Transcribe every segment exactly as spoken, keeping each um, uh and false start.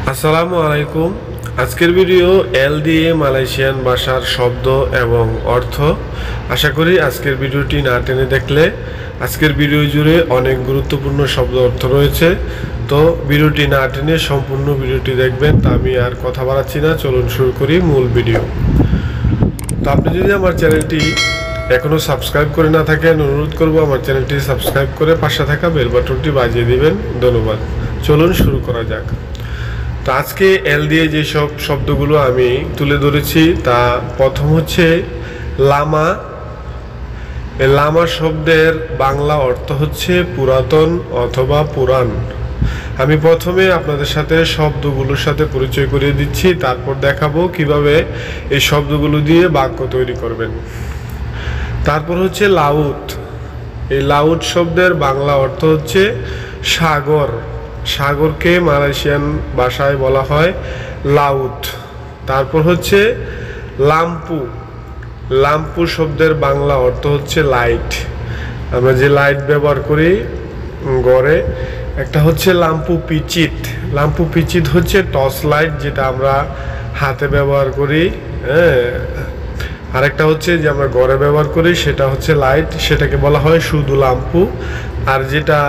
আসসালামু আলাইকুম। আজকের ভিডিও এল দিয়ে মালয়েশিয়ান ভাষার শব্দ এবং অর্থ। আশা করি আজকের ভিডিওটি না টেনে দেখলে আজকের ভিডিও জুড়ে অনেক গুরুত্বপূর্ণ শব্দ অর্থ রয়েছে। তো ভিডিওটি না টেনে সম্পূর্ণ ভিডিওটি দেখবেন। তা আমি আর কথা বাড়াচ্ছি না, চলুন শুরু করি মূল ভিডিও। তো আপনি যদি আমার চ্যানেলটি এখনও সাবস্ক্রাইব করে না থাকেন, অনুরোধ করব আমার চ্যানেলটি সাবস্ক্রাইব করে পাশে থাকা বেল বাটনটি বাজিয়ে দিবেন। ধন্যবাদ। চলুন শুরু করা যাক। তো আজকে এল দিয়ে যেসব শব্দগুলো আমি তুলে ধরেছি তা প্রথম হচ্ছে লামা। লামা শব্দের বাংলা অর্থ হচ্ছে পুরাতন অথবা পুরাণ। আমি প্রথমে আপনাদের সাথে শব্দগুলোর সাথে পরিচয় করিয়ে দিচ্ছি, তারপর দেখাবো কিভাবে এই শব্দগুলো দিয়ে বাক্য তৈরি করবেন। তারপর হচ্ছে লাউত। এই লাউত শব্দের বাংলা অর্থ হচ্ছে সাগর। সাগরকে মালয়েশিয়ান ভাষায় বলা হয় লাউত। তারপর হচ্ছে লাম্পু। লাম্পু শব্দের বাংলা অর্থ হচ্ছে লাইট। আমরা যে লাইট ব্যবহার করি ঘরে, একটা হচ্ছে লাম্পু পিচিত। লাম্পু পিচিত হচ্ছে টর্চ লাইট, যেটা আমরা হাতে ব্যবহার করি। হ্যাঁ, আরেকটা হচ্ছে যে আমরা ঘরে ব্যবহার করি, সেটা হচ্ছে লাইট, সেটাকে বলা হয় শুধু লাম্পু। আর যেটা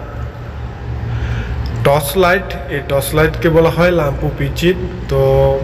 টর্চ লাইট, এই টর্চ লাইটকে বলা হয় লাম্পু পিচিত। তো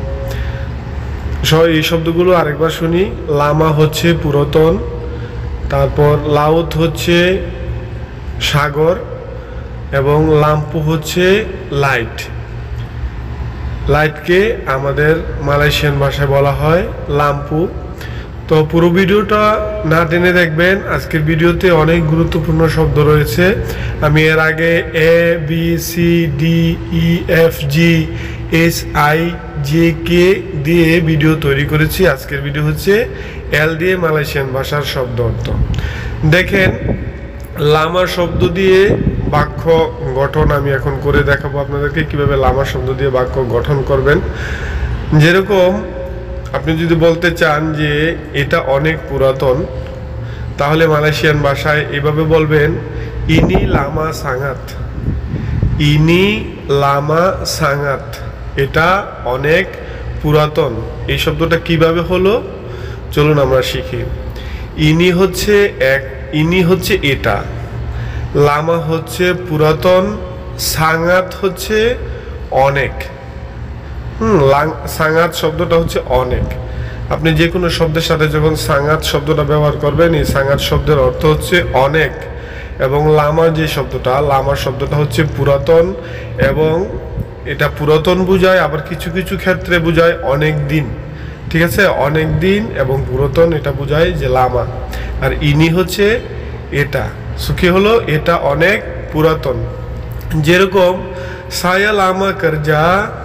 এই শব্দগুলো আরেকবার শুনি। লামা হচ্ছে পুরাতন, তারপর লাউত হচ্ছে সাগর, এবং লাম্পু হচ্ছে লাইট। লাইটকে আমাদের মালয়েশিয়ান ভাষায় বলা হয় লাম্পু। তো পুরো ভিডিওটা না টেনে দেখবেন। আজকের ভিডিওতে অনেক গুরুত্বপূর্ণ শব্দ রয়েছে। আমি এর আগে A B C D E F G S I J K দিয়ে ভিডিও তৈরি করেছি। আজকের ভিডিও হচ্ছে এল দিয়ে মালয়েশিয়ান ভাষার শব্দ অর্থ। দেখেন, লামা শব্দ দিয়ে বাক্য গঠন আমি এখন করে দেখাবো আপনাদেরকে কিভাবে লামা শব্দ দিয়ে বাক্য গঠন করবেন। যেরকম আপনি যদি বলতে চান যে এটা অনেক পুরাতন, তাহলে মালয়েশিয়ান ভাষায় এভাবে বলবেন, ইনি লামা সাঙ্গাত। ইনি লামা সাঙ্গাত, এটা অনেক পুরাতন। এই শব্দটা কিভাবে হলো চলুন আমরা শিখি। ইনি হচ্ছে এক, ইনি হচ্ছে এটা, লামা হচ্ছে পুরাতন, সাঙ্গাত হচ্ছে অনেক। হুম সাঙ্গাত শব্দটা হচ্ছে অনেক। আপনি যে কোনো শব্দের সাথে যখন সাঙ্গাত শব্দটা ব্যবহার করবেন, এই সাঙ্গাত শব্দের অর্থ হচ্ছে অনেক। এবং লামা যে শব্দটা, লামা শব্দটা হচ্ছে পুরাতন, এবং এটা পুরাতন বোঝায়, আবার কিছু কিছু ক্ষেত্রে বোঝায় অনেক দিন। ঠিক আছে, অনেক দিন এবং পুরাতন এটা বোঝায় যে লামা। আর ইনি হচ্ছে এটা, সুখী হলো এটা অনেক পুরাতন। যেরকম সায়া লামা করজা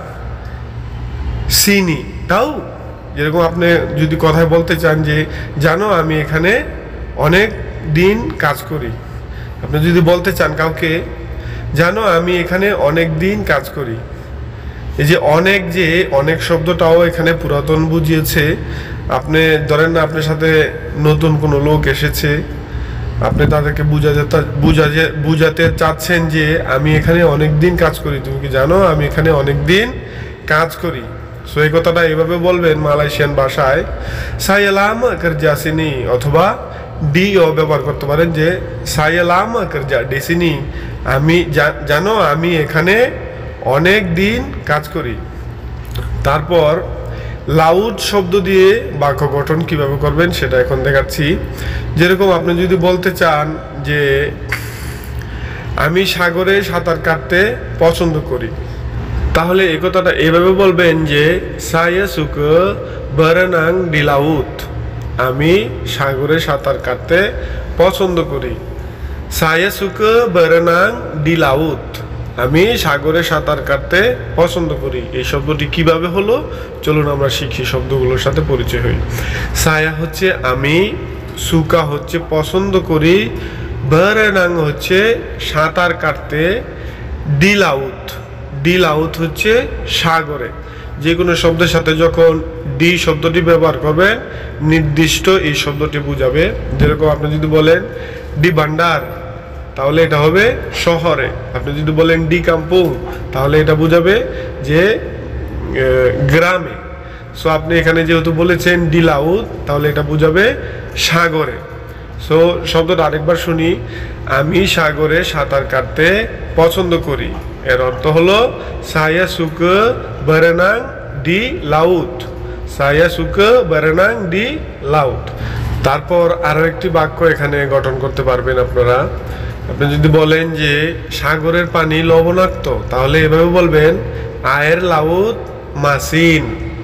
সিনি, তাও যেরকম আপনি যদি কথায় বলতে চান যে জানো আমি এখানে অনেক দিন কাজ করি। আপনি যদি বলতে চান কাউকে জানো আমি এখানে অনেক দিন কাজ করি, এই যে অনেক, যে অনেক শব্দটাও এখানে পুরাতন বুঝিয়েছে। আপনি ধরেন না, আপনার সাথে নতুন কোনো লোক এসেছে, আপনি তাদেরকে বুঝাতে বুঝাতে বুঝাতে চাচ্ছেন যে আমি এখানে অনেক দিন কাজ করি, তুমি কি জানো আমি এখানে অনেক দিন কাজ করি। সো এই কথাটা এভাবে বলবেন মালয়েশিয়ান ভাষায়, saya lama kerja sini, অথবা ডি ও ব্যবহার করতে পারেন যে saya lama kerja di sini, আমি জানো আমি এখানে অনেক দিন কাজ করি। তারপর লাউড শব্দ দিয়ে বাক্য গঠন কিভাবে করবেন সেটা এখন দেখাচ্ছি। যেরকম আপনি যদি বলতে চান যে আমি সাগরে সাঁতার কাটতে পছন্দ করি, তাহলে এই কথাটা এভাবে বলবেন যে saya suka berenang di laut, আমি সাগরে সাঁতার কাটতে পছন্দ করি। saya suka berenang di laut, আমি সাগরে সাঁতার কাটতে পছন্দ করি। এই শব্দটি কিভাবে হলো চলুন আমরা শিখি, শব্দগুলোর সাথে পরিচয় হই। সায়া হচ্ছে আমি, সুকা হচ্ছে পছন্দ করি, বেরেনাং হচ্ছে সাঁতার কাটতে, ডি লাউত, ডি লাউত হচ্ছে সাগরে। যে কোনো শব্দের সাথে যখন ডি শব্দটি ব্যবহার করবেন নির্দিষ্ট এই শব্দটি বুঝাবে। যেরকম আপনি যদি বলেন ডি ভান্ডার, তাহলে এটা হবে শহরে। আপনি যদি বলেন ডি কাম্পুং তাহলে এটা বোঝাবে যে গ্রামে। সো আপনি এখানে যেহেতু বলেছেন ডি লাউত তাহলে এটা বোঝাবে সাগরে। সো শব্দটা আরেকবার শুনি, আমি সাগরে সাঁতার কাটতে পছন্দ করি। এর অর্থ হলো saya suka berenang di laut, saya suka berenang di laut। তারপর আরো একটি বাক্য এখানে গঠন করতে পারবেন আপনারা। আপনি যদি বলেন যে সাগরের পানি লবণাক্ত তাহলে এভাবে বলবেন air laut masin,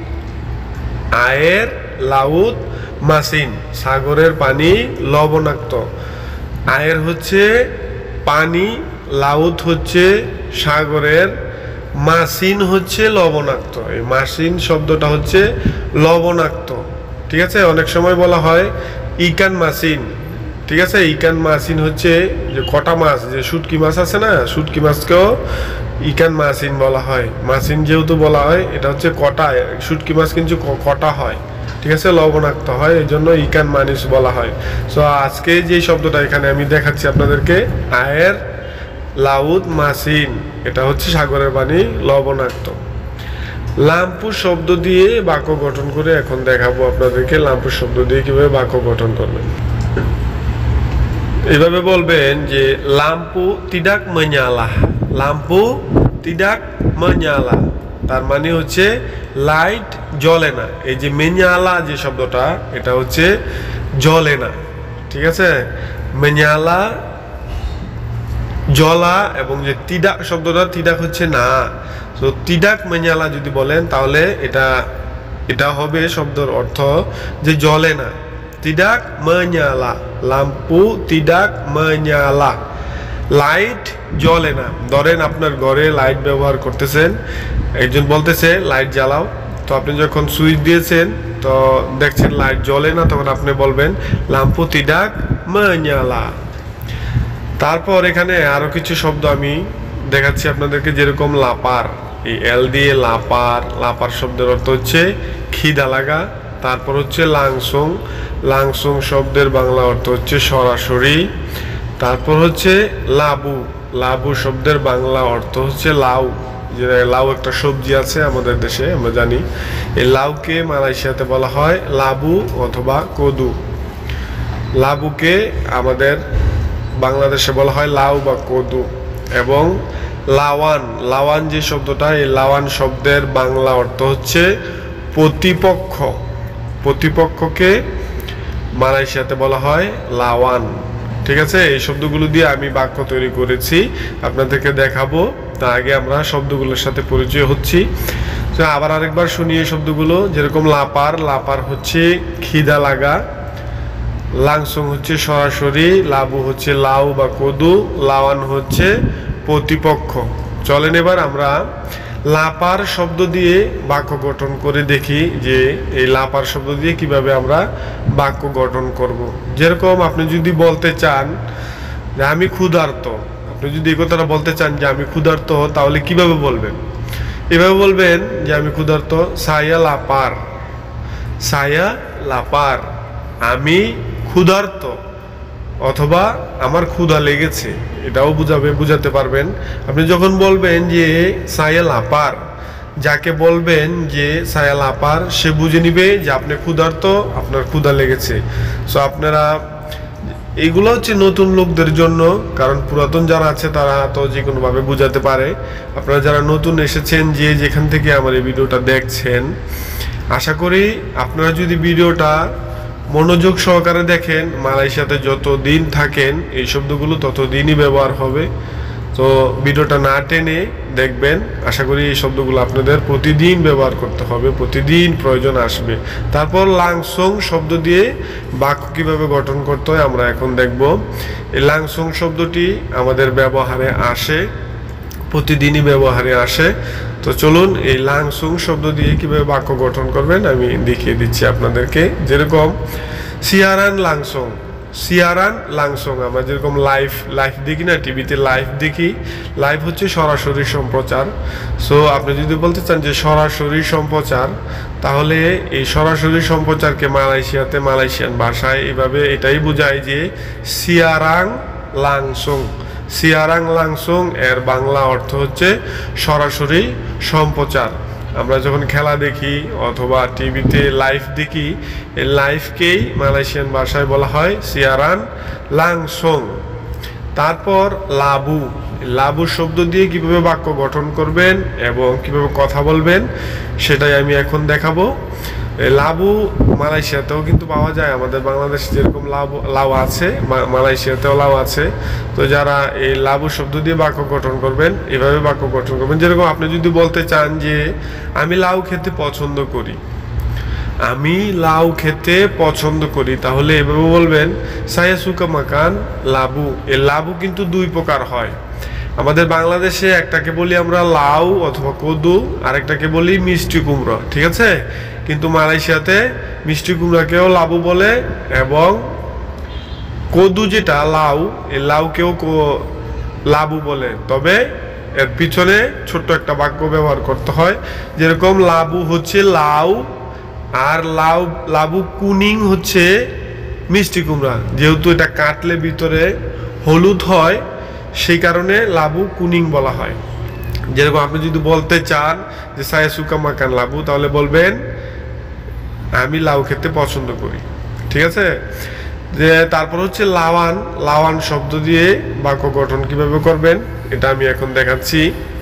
air laut masin, সাগরের পানি লবণাক্ত। আয়ের হচ্ছে পানি, লাউত হচ্ছে সাগরের, মাসিন হচ্ছে লবণাক্ত। এই মাসিন শব্দটা হচ্ছে লবণাক্ত, ঠিক আছে। অনেক সময় বলা হয় ইকান মাসিন, ঠিক আছে। ইকান মাসিন হচ্ছে যে কটা মাছ, যে শুটকি মাছ আছে না, শুটকি মাছকেও ইকান মাসিন বলা হয়। মাসিন যেহেতু বলা হয় এটা হচ্ছে কটা, শুটকি মাছ কিন্তু কটা হয়, ঠিক আছে, লবণাক্ত হয়, এই জন্য ইকান মানিস বলা হয়। সো আজকে যে শব্দটা এখানে আমি দেখাচ্ছি আপনাদেরকে আয়ের লাউদ মাসিন, এটা হচ্ছে সাগরের পানি লবণাক্ত। লাম্পু শব্দ দিয়ে বাক্য গঠন করে এখন দেখাবো আপনাদেরকে লাম্পু শব্দ দিয়ে কিভাবে বাক্য গঠন করবেন। এভাবে বলবেন যে লাম্পু tidak menyala, লাম্পু tidak menyala, তার মানে হচ্ছে লাইট জ্বলে না। এই যে মেঞ্জালা যে শব্দটা এটা হচ্ছে জ্বলে না, ঠিক আছে। মেঞ্জালা জ্বলা, এবং যে তিদাক শব্দটা তিদাক হচ্ছে না। তো তিদাক মেঞ্জালা যদি বলেন তাহলে এটা এটা হবে শব্দের অর্থ যে জ্বলে না। তিদাক menyala, লাম্পু তিদাক menyala, লাইট জ্বলে না। ধরেন আপনার ঘরে লাইট ব্যবহার করতেছেন, একজন বলতেছে লাইট জ্বালাও, তো আপনি যখন সুইচ দিয়েছেন তো দেখছেন লাইট জ্বলে না, তখন আপনি বলবেন লাম্পু tidak menyala। তারপর এখানে আরো কিছু শব্দ আমি দেখাচ্ছি আপনাদেরকে, যেরকম লাপার, এই এল দিয়ে লাপার, লাপার শব্দের অর্থ হচ্ছে খিদা লাগা। তারপর হচ্ছে লাংসং, লাংসং শব্দের বাংলা অর্থ হচ্ছে সরাসরি। তারপর হচ্ছে লাবু, লাবু শব্দের বাংলা অর্থ হচ্ছে লাউ। যে লাউ একটা সবজি আছে আমাদের দেশে, আমরা জানি। এই লাউকে মালয়েশিয়াতে বলা হয় লাবু অথবা কদু। লাবুকে আমাদের বাংলাদেশে বলা হয় লাউ বা কদু। এবং লাওয়ান, লাওয়ান যে শব্দটা, এই লাওয়ান শব্দের বাংলা অর্থ হচ্ছে প্রতিপক্ষ। প্রতিপক্ষকে মালয়েশিয়াতে বলা হয় লাওয়ান, ঠিক আছে। এই শব্দগুলো দিয়ে আমি বাক্য তৈরি করেছি, আপনাদেরকে দেখাবো। তার আগে আমরা শব্দগুলোর সাথে পরিচয় হচ্ছি। তো আবার আরেকবার শুনি এই শব্দগুলো, যেরকম লাপার, লাপার হচ্ছে খিদা লাগা। লাংসং হচ্ছে সরাসরি, লাবু হচ্ছে লাউ বা কদু, লাওয়ান হচ্ছে প্রতিপক্ষ। চলেন এবার আমরা লাপার শব্দ দিয়ে বাক্য গঠন করে দেখি যে এই লাপার শব্দ দিয়ে কিভাবে আমরা বাক্য গঠন করব। যেরকম আপনি যদি বলতে চান যে আমি ক্ষুধার্ত, আপনি যদি এই কথাটা বলতে চান যে আমি ক্ষুধার্ত, তাহলে কিভাবে বলবেন? এভাবে বলবেন যে আমি ক্ষুধার্ত, saya lapar, saya lapar, আমি ক্ষুধার্ত, অথবা আমার ক্ষুধা লেগেছে, এটাও বুঝাবে, বুঝাতে পারবেন। আপনি যখন বলবেন যে saya lapar, যাকে বলবেন যে saya lapar, সে বুঝে নিবে যে আপনি ক্ষুধার্ত, আপনার ক্ষুধা লেগেছে। সো আপনারা এইগুলো হচ্ছে নতুন লোকদের জন্য, কারণ পুরাতন যারা আছে তারা তো যে কোনোভাবে বুঝাতে পারে। আপনারা যারা নতুন এসেছেন, যে যেখান থেকে আমার এই ভিডিওটা দেখছেন, আশা করি আপনারা যদি ভিডিওটা মনোযোগ সহকারে দেখেন, মালয়েশিয়াতে যত দিন থাকেন এই শব্দগুলো তত দিনই ব্যবহার হবে। তো ভিডিওটা না টেনে দেখবেন, আশা করি এই শব্দগুলো আপনাদের প্রতিদিন ব্যবহার করতে হবে, প্রতিদিন প্রয়োজন আসবে। তারপর লাংসং শব্দ দিয়ে বাক্য কিভাবে গঠন করতে হয় আমরা এখন দেখব। এই লাংসং শব্দটি আমাদের ব্যবহারে আসে, প্রতিদিনই ব্যবহারে আসে। তো চলুন এই লাংসং শব্দ দিয়ে কিভাবে বাক্য গঠন করবেন আমি দেখিয়ে দিচ্ছি আপনাদেরকে। যেরকম সিয়ারান লাংসং, সিয়ারান লাংসং, আমরা যেরকম লাইভ লাইভ দেখি না, টিভিতে লাইভ দেখি, লাইভ হচ্ছে সরাসরি সম্প্রচার। সো আপনি যদি বলতে চান যে সরাসরি সম্প্রচার, তাহলে এই সরাসরি সম্প্রচারকে মালয়েশিয়াতে মালয়েশিয়ান ভাষায় এভাবে এটাই বোঝায় যে সিয়ারাং লাংসং। সিয়ারাং লাংসুং এর বাংলা অর্থ হচ্ছে সরাসরি সম্প্রচার। আমরা যখন খেলা দেখি অথবা টিভিতে লাইভ দেখি, এই লাইভকেই মালয়েশিয়ান ভাষায় বলা হয় সিয়ারান লাংসুং। তারপর লাবু, লাবু শব্দ দিয়ে কিভাবে বাক্য গঠন করবেন এবং কিভাবে কথা বলবেন সেটাই আমি এখন দেখাবো। লাবু মালয়েশিয়াতেও কিন্তু পাওয়া যায়, আমাদের বাংলাদেশে যেরকম লাউ লাউ আছে মালয়েশিয়াতেও লাউ আছে। তো যারা এই লাবু শব্দ দিয়ে বাক্য গঠন করবেন, এভাবে বাক্য গঠন করবেন। যেরকম আপনি যদি বলতে চান যে আমি লাউ খেতে পছন্দ করি, আমি লাউ খেতে পছন্দ করি, তাহলে এভাবে বলবেন সায়া সুকা মাকান লাবু। এই লাবু কিন্তু দুই প্রকার হয়। আমাদের বাংলাদেশে একটাকে বলি আমরা লাউ অথবা কদু, আরেকটাকে বলি মিষ্টি কুমড়া, ঠিক আছে? কিন্তু মালয়েশিয়াতে মিষ্টি কুমড়াকেও লাবু বলে এবং কদু যেটা লাউ, এই লাউকেও লাবু বলে। তবে এর পিছনে ছোট্ট একটা বাক্য ব্যবহার করতে হয়, যেরকম লাবু হচ্ছে লাউ আর লাউ লাবু কুনিং হচ্ছে মিষ্টি কুমড়া। যেহেতু এটা কাটলে ভিতরে হলুদ হয়, সেই কারণে লাবু কুনিং বলা হয়। যেরকম আপনি যদি বলতে চান যে সায়া সুকা মাকান লাবু, তাহলে বলবেন আমি লাউ খেতে পছন্দ করি, ঠিক আছে? যে তারপর হচ্ছে লাওয়ান, লাওয়ান শব্দ দিয়ে বাক্য গঠন কিভাবে করবেন এটা আমি এখন দেখাচ্ছি।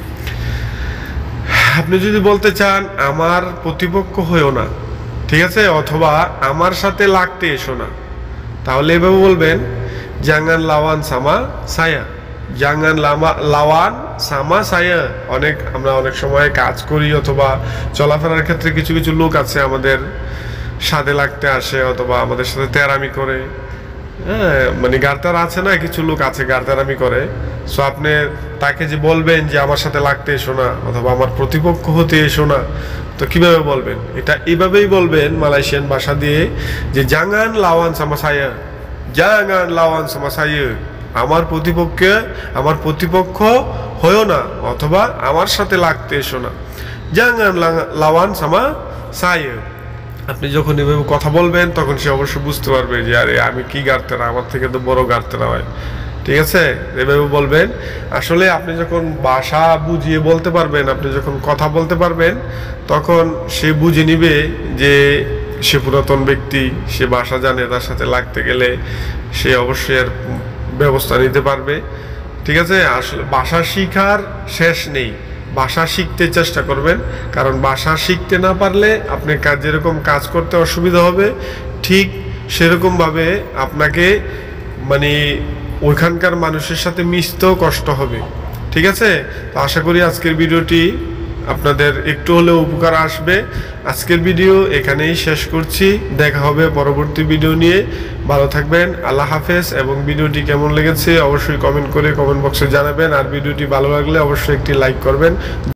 আপনি যদি বলতে চান আমার প্রতিপক্ষ হয়েও না, ঠিক আছে, অথবা আমার সাথে লাগতে এসো না, তাহলে এভাবে বলবেন জাঙ্গান লাওয়ান সামা সায়া। জাঙ্গান লামা লাওয়ান সামা সায়া। অনেক আমরা অনেক সময় কাজ করি অথবা চলাফেরার ক্ষেত্রে কিছু কিছু লোক আছে আমাদের সাথে লাগতে আসে অথবা আমাদের সাথে তেরামি করে, হ্যাঁ, মানে গার্তার আছে না, কিছু লোক আছে গার্তারামি করে। সো আপনি তাকে যে বলবেন যে আমার সাথে লাগতে এসো না অথবা আমার প্রতিপক্ষ হতে এসো না, তো কিভাবে বলবেন? এটা এইভাবেই বলবেন মালয়েশিয়ান ভাষা দিয়ে যে জাঙ্গান লাওয়ান সামা সায়া, জাঙ্গান লাওয়ান সামা সায়া। আমার প্রতিপক্ষে আমার প্রতিপক্ষ হয়েও না অথবা আমার সাথে লাগতে এসো না, জাঙ্গান লাওয়ান সামা সায়া। আপনি যখন এভাবে কথা বলবেন তখন সে অবশ্যই বুঝতে পারবে যে আরে আমি কি গার্তেরা, আমার থেকে তো বড় গার্তেরা হয়, ঠিক আছে? এভাবে বলবেন। আসলে আপনি যখন ভাষা বুঝিয়ে বলতে পারবেন, আপনি যখন কথা বলতে পারবেন, তখন সে বুঝে নিবে যে সে পুরাতন ব্যক্তি, সে ভাষা জানে, তার সাথে লাগতে গেলে সে অবশ্যই এর ব্যবস্থা নিতে পারবে, ঠিক আছে? আসলে ভাষা শিখার শেষ নেই, ভাষা শিখতে চেষ্টা করবেন, কারণ ভাষা শিখতে না পারলে আপনি কাজ যেরকম কাজ করতে অসুবিধা হবে, ঠিক সেরকমভাবে আপনাকে মানে ওইখানকার মানুষের সাথে মিশতেও কষ্ট হবে, ঠিক আছে? তো আশা করি আজকের ভিডিওটি আপনাদের একটু হলেও উপকার আসবে। আজকের ভিডিও এখানেই শেষ করছি, দেখা হবে পরবর্তী ভিডিও নিয়ে। ভালো থাকবেন, আল্লাহ হাফেজ। এবং ভিডিওটি কেমন লেগেছে অবশ্যই কমেন্ট করে কমেন্ট বক্সে জানাবেন, আর ভিডিওটি ভালো লাগলে অবশ্যই একটি লাইক করবেন।